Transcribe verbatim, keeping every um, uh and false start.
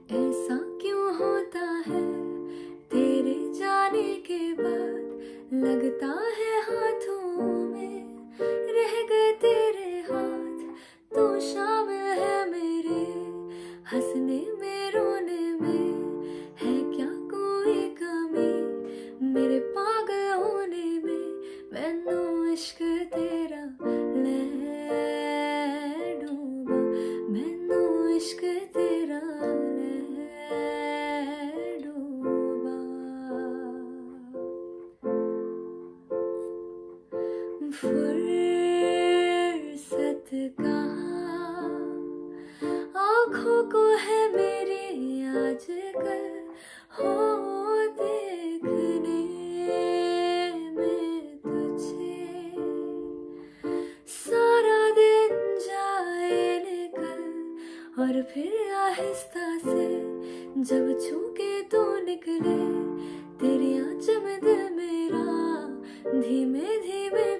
ऐसा क्यों होता है तेरे जाने के बाद, लगता है हाथों में रह गए तेरे हाथ। तू शामिल है मेरे हंसने में रोने में, है क्या कोई कमी मेरे पागल होने में। मैनू इश्क तेरा ले डूबा, मैनू इश्क तेरा ले डूबा। फुर्सत कहाँ आँखों को है मेरी आजकल, हो देखने में तुझे। सारा दिन जाए निकल और फिर आहिस्ता से जब छूके तो निकले तेरी आँच में दिल मेरा धीमे धीमे